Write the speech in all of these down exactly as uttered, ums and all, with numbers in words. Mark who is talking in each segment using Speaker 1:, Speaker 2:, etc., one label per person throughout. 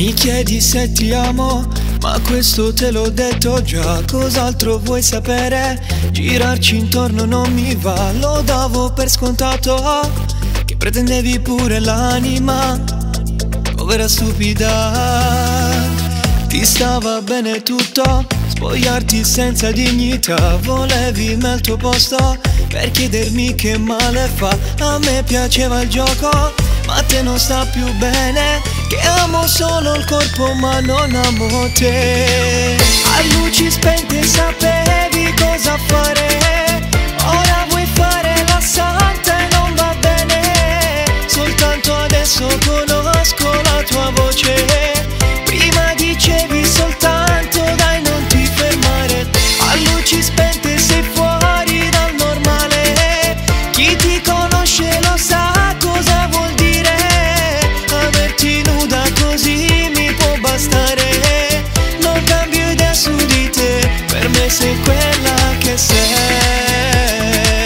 Speaker 1: Mi chiedi se ti amo, ma questo te l'ho detto già. Cos'altro vuoi sapere? Girarci intorno non mi va. Lo davo per scontato che pretendevi pure l'anima. Povera stupida, ti stava bene tutto, spogliarti senza dignità. Volevi me al tuo posto per chiedermi che male fa. A me piaceva il gioco, ma a te non sta più bene. Che amo solo il corpo ma non amo te. A luci spente sapevi cosa fare, ora vuoi fare la santa e non va bene. Soltanto adesso conosco la tua voce, prima dicevi soltanto dai non ti fermare. A luci spente sei fuori dal normale, chi ti conosce lo sa cosa vuol dire. Averti nuda così mi può bastare, non cambio idea su di te, per me sei quella che sei.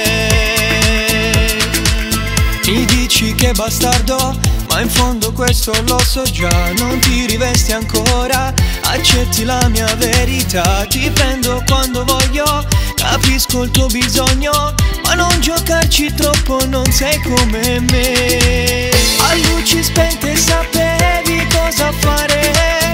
Speaker 1: Mi dici che bastardo, ma in fondo questo lo so già. Non ti rivesti ancora, accetti la mia verità. Ti prendo quando voglio, capisco il tuo bisogno, ma non giocarci troppo, non sei come me. A luci spente sapevi cosa fare,